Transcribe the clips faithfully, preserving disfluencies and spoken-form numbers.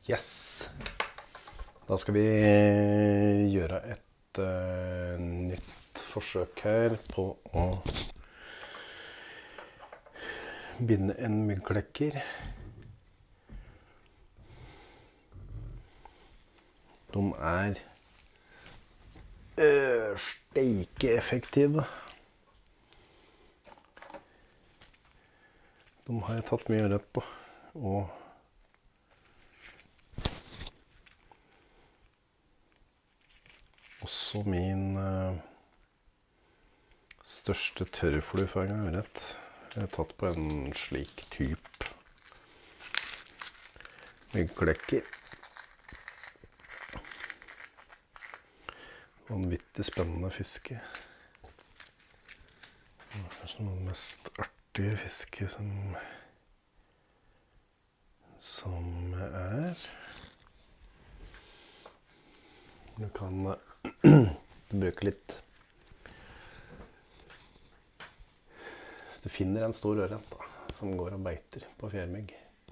Yes. Da skal vi gjøre et uh, nytt forsøk her på å binde en myggklekker. De er uh, steikeeffektive. De har jeg tatt mye rett på. Og også min uh, største tørrfluefang er rett. Jeg har tatt på en slik typ myggklekker. Vanvittig spennende fiske. Det er kanskje noe mest artige fiske som, som er. Du kan bruke litt. Hvis du finner en stor ørret da, som går og beiter på fjærmygg,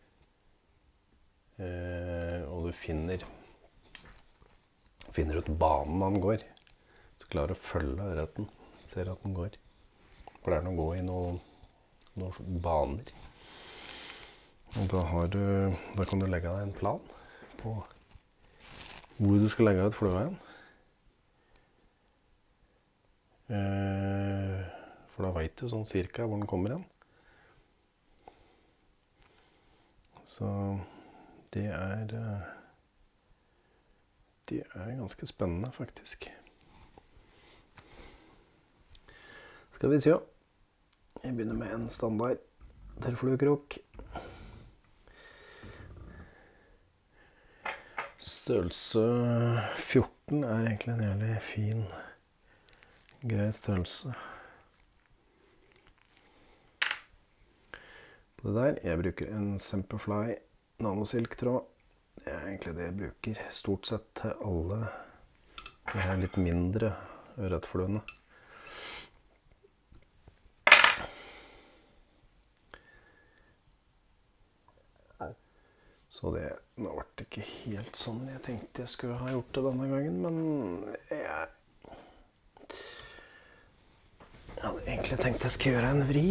eh, og du finner, finner ut banen han går, så klarer du å følge ørreten, ser at den går. For det er noe å gå i noen, noen baner. Og da, har du, da kan du legge deg en plan på hvor du skal legge ut flueveien. Eh, for da vet du sånn cirka hvor den kommer igjen. Så det er, det er ganske spennende faktisk. Skal vi se. Jeg begynner med en standard tørrfluekrok. Størrelse fjorten er egentlig en jævlig fin, grei størrelse. På det der, jeg bruker en Semperfli nanosilktråd. Det er egentlig det jeg bruker stort sett til alle de her litt mindre ørretfluene. Så det, nå ble det ikke helt sånn jeg tenkte jeg skulle ha gjort det denne gangen, men jeg, jeg hadde egentlig tenkt jeg skulle gjøre en vri.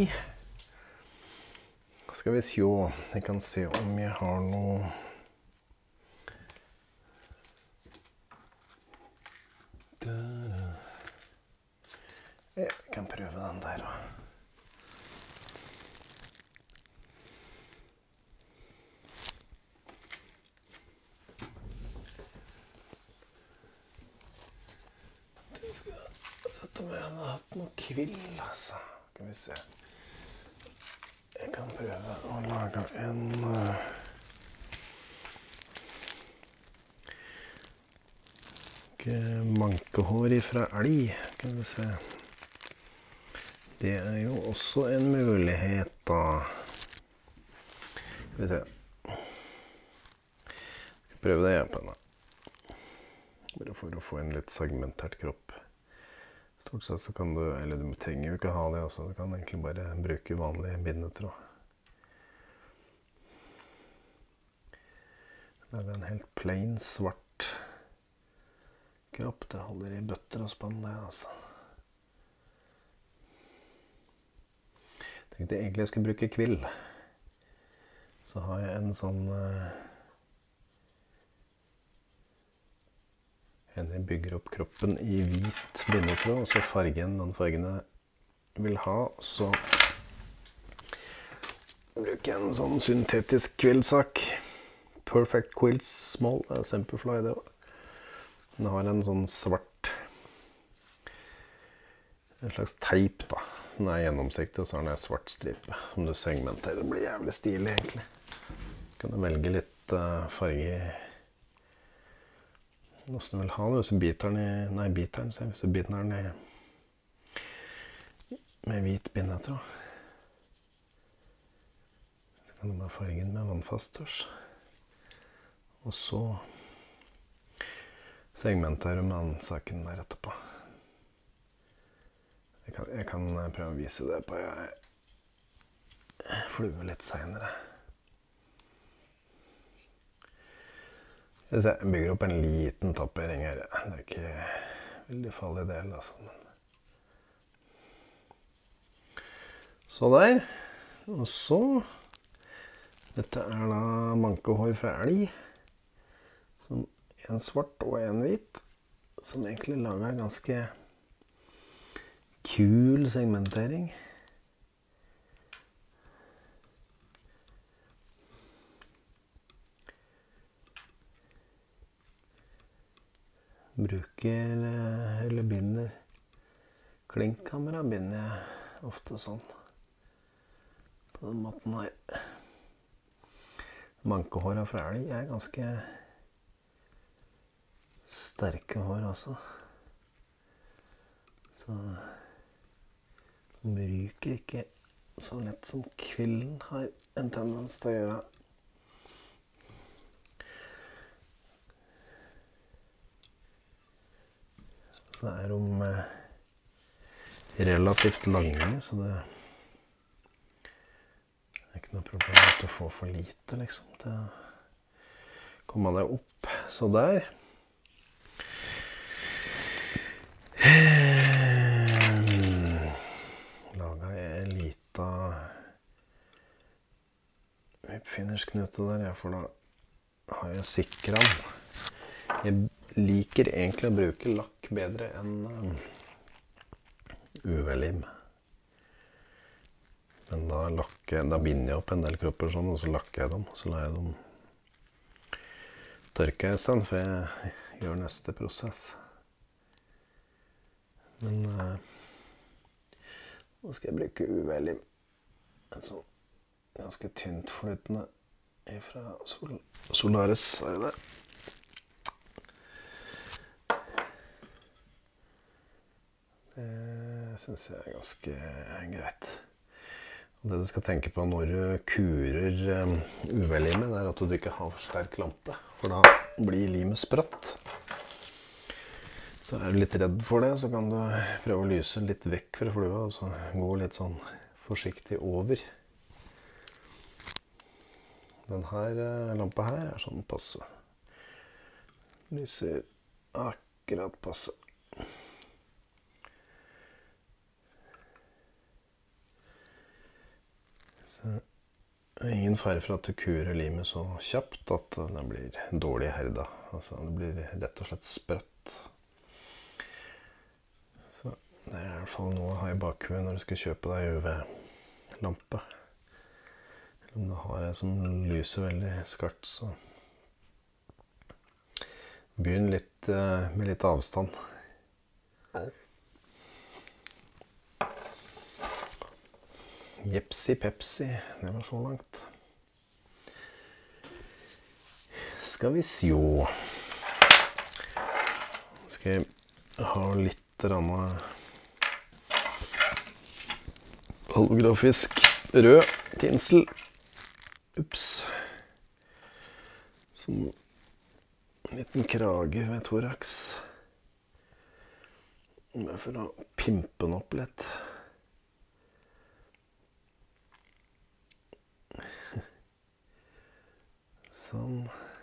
Skal vi se, jeg kan se om jeg har noe Jeg kan prøve den der da. Jeg skal sette meg igjen og ha hatt noe kvill, altså. Skal vi se. Jeg kan prøve å lage en uh, mankehår fra elg, kan vi se. Det er jo også en mulighet da. Skal vi se. Jeg skal prøve det igjen på henne. Bare for å få en litt segmentert kropp. Stort sett så kan du, eller du trenger jo ikke ha det også, du kan egentlig bare bruke vanlig bindetråd. Det er en helt plain svart kropp, det holder i bøtter og spann det altså. Jeg tenkte egentlig jeg skulle bruke kvill. Så har jeg en sånn jeg bygger opp kroppen i hvit bindetråd, og så fargen, den fargen jeg vil ha, så bruker jeg en sånn syntetisk kvillsak. Perfect Quills Small, det er Semperfli det også. Den har en sånn svart, en slags teip da. Den er gjennomsiktig, og så har den en svart stripe som du segmenterer. Det blir jævlig stilig egentlig. Så kan du velge litt uh, farge hvordan du vil ha det, hvis du biter den i, nei, biter den, så hvis du biter den i, med hvit bindetråd. Så kan du bare farge den med vannfast tusj. Og så segmenterer du med den saken der etterpå. Jeg kan, jeg kan prøve å vise det på flue litt senere. Hvis jeg bygger opp en liten tappering her, det er ikke veldig farlig del, altså. Så der. Og så, dette er da mankehår fra elg, som en svart og en hvit, som egentlig lager en ganske kul segmentering. Bruker, eller binder, klinkkamera binder jeg ofte sånn, på den måten her. Mankehåra fra elg er ganske sterke hår også. Så de ryker ikke så lett som kvillen har en tendens til å gjøre. Så er de relativt lange, så det er ikke noe problem å få for lite, liksom, til å komme deg opp. Så der. Laget jeg en lita oppfinnersknute der, ja, for da har jeg sikret den. Jeg liker egentlig å bruke lakk bedre enn um, U V-lim. Men da, lakker, da binder jeg opp en del kropper sånn, og så lakker jeg dem. Så lar jeg dem tørke en stund, for jeg gjør neste prosess. Men uh, nå skal jeg bruke U V-lim. En sånn ganske tynt flytende fra Sol Solaris, er det der. Det synes jeg er ganske greit. Og det du skal tenke på når du kurer U V-limet, det er at du ikke har for sterk lampe, for da blir limet sprøtt. Så er du litt redd for det, så kan du prøve å lyse litt vekk fra flua, og så gå litt sånn forsiktig over. Den her lampa her er sånn passe. Lyser akkurat passe. Så det er ingen fare for at du kurer limet så kjapt at den blir dårlig herda. Altså, det blir rett og slett sprøtt. Så det er i hvert fall noe å ha i bakhuet når du skal kjøpe deg U V-lampe. Om du har en som lyser veldig skarpt, så begynn litt med litt avstand. Jepsi Pepsi, det var så langt. Skal vi sjå. Skal jeg ha litt rann holografisk rød tinsel. Ups. Som en liten krage ved thorax. Bare for å pimpe den opp litt. Sånn.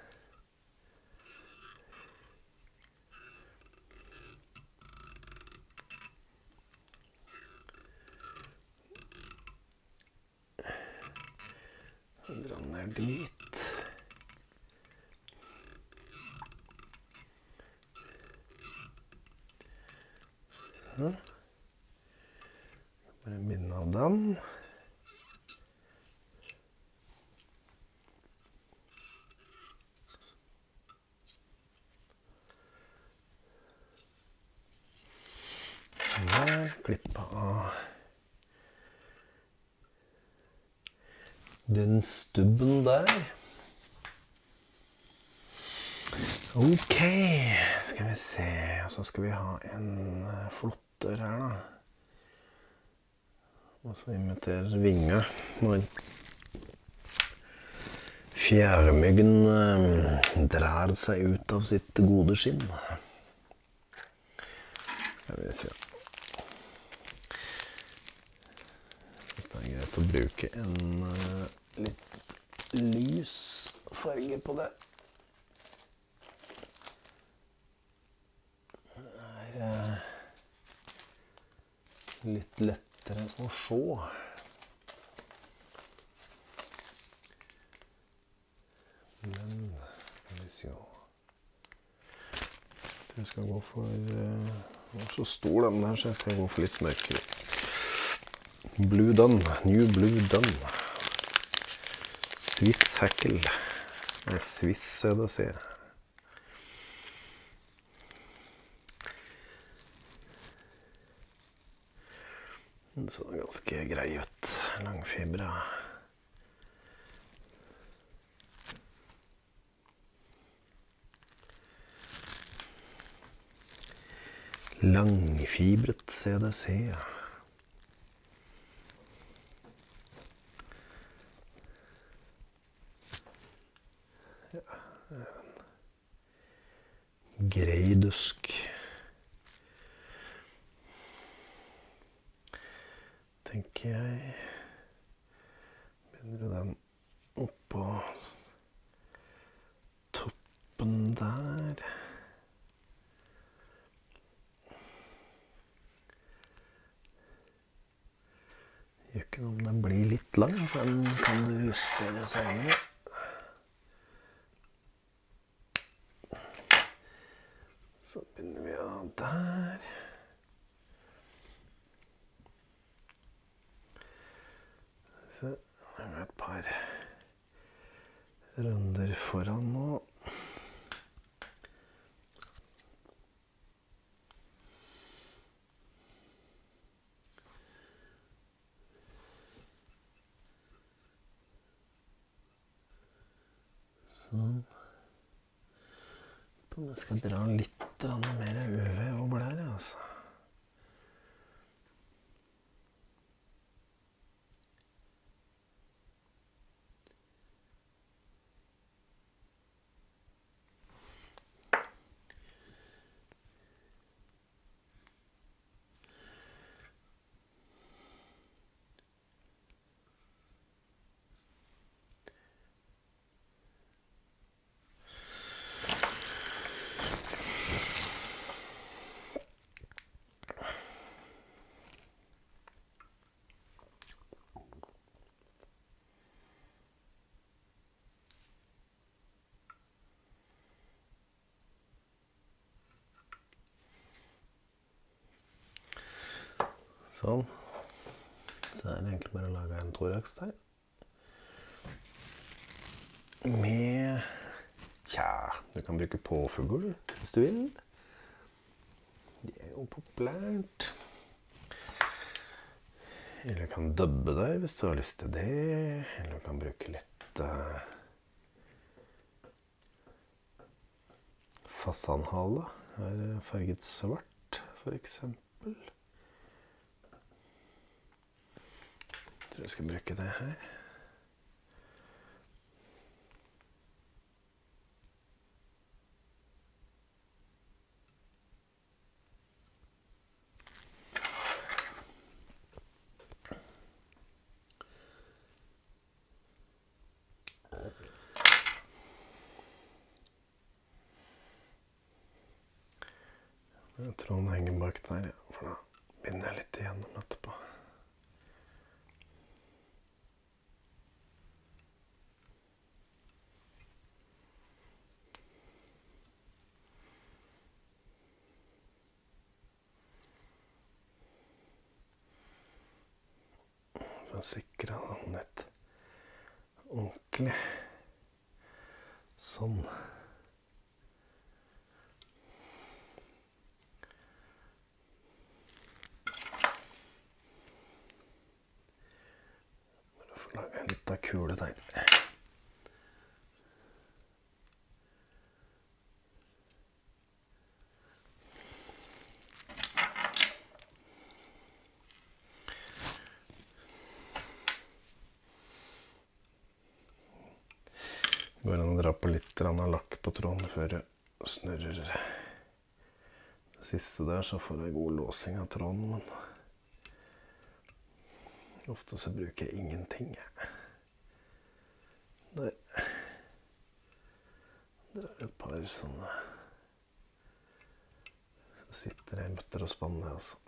Dra ned dit. Sånn. Bare binde av den. Der, klippe av den stubben der. Ok, skal vi se, og så skal vi ha en flotter her da. Og så imiterer vinge når fjærmyggen drar seg ut av sitt gode skinn. Skal vi se. Hvis det er greit å bruke en uh, litt lys farge på det. eh, litt lettere å se. Men, skal vi se. Jeg skal gå for, den var så stor den der, så jeg skal gå for litt mørkere. Blue Dun, New Blue Dun. Swiss Hackle. Det er Swiss C D C. Den så ganske grei ut. Langfibra. Langfibret C D C. Ja, Greidusk. Tenker jeg. Begynner den oppå toppen der. Gjør ikke noe om den blir litt lang, den kan du justere senere. Så begynner vi av der. Så jeg har et par runder foran nå. Sånn. Jeg skal dra litt mer U V over der, altså. Sånn. Så er det egentlig bare å lage en thorax der. Med, tja, du kan bruke påfugl hvis du vil. Det er jo populært. Eller du kan dubbe der hvis du har lyst til det. Eller du kan bruke litt uh, fasanhale. Her er farget svart, for eksempel. Jeg tror jeg skal bruke det her. Jeg tror den henger bak der, ja, for da binder jeg litt igjennom etterpå. For å sikre den litt ordentlig. Sånn. Bare få lage en liten kule der. Går an å dra på litt lakk på tråden før du snurrer det siste der, så får du god låsing av tråden, men ofte så bruker jeg ingenting. Der. Der er et par sånne sitter jeg i mutter og spann med, altså.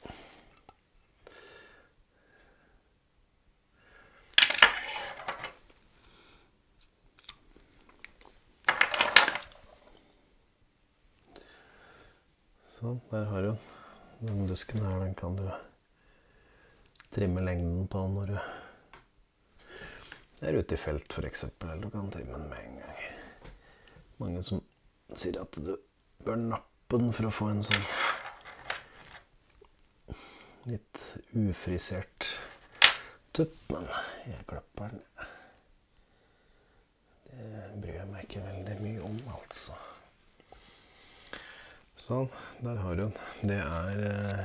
Sånn, der har du den. Den dusken her, den kan du trimme lengden på når du er ute i felt, for eksempel, eller du kan trimme den med en gang. Mange som sier at du bør nappe den for å få en sånn litt ufrisert tupp, men jeg klapper den. Det bryr jeg meg ikke veldig mye om, altså. Sånn, der har du den. Det er eh,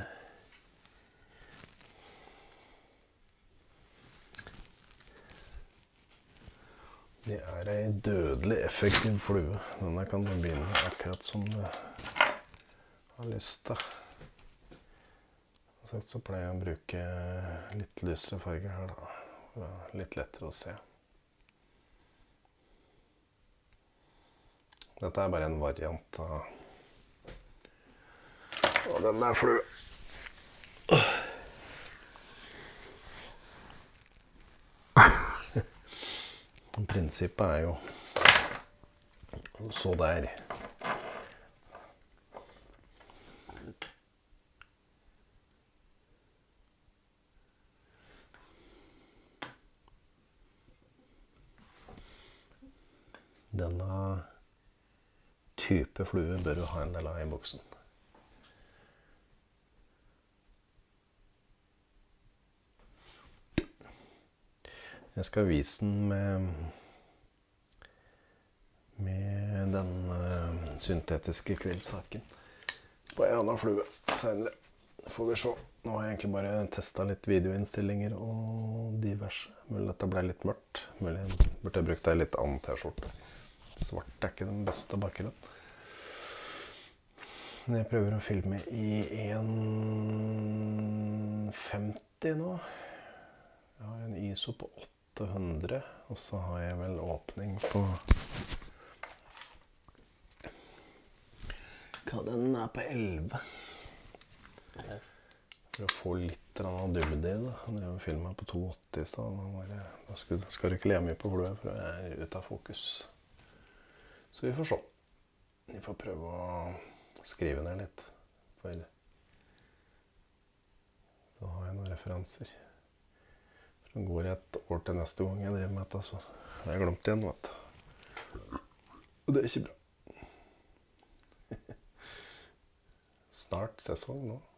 Det er ei dødelig effektiv flue. Denne kan du begynne akkurat som du har lyst til. Som sagt så pleier jeg å bruke litt lysere farge her da. Det er litt lettere å se. Dette er bare en variant av og den er flue. Prinsippet er jo så der. Denne type flue bør du ha en del av i boksen. Jeg skal vise den med, med den uh, syntetiske kveldsaken på en annen flue senere. Får vi se. Nå har jeg egentlig bare testet litt videoinnstillinger og diverse. Mulig dette ble litt mørkt. Mulig burde jeg brukt ei litt annen t-skjorte. Svart er ikke den beste bakgrunnen. Men jeg prøver å filme i en femti nå. Jeg har en I S O på åtte hundre, og så har jeg vel åpning på hva den er på elleve. For å få litt av dybde i det. Han har filmet på to åtti i stedet. Da skal du ikke le mye på flue, for det er ute av fokus. Så vi får se. Vi får prøve å skrive ned litt. For så har jeg noen referanser. Så går jeg et år til neste gang jeg driver med dette, så har jeg glemt igjen, vet du. Og det er ikke bra. Snart sesong nå.